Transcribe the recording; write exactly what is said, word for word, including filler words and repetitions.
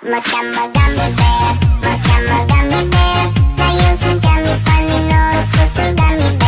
Mă cheamă Gummy Bear, mă cheamă Gummy Bear, dar eu sunt Yummy Funny, norocosul Gummy Bear.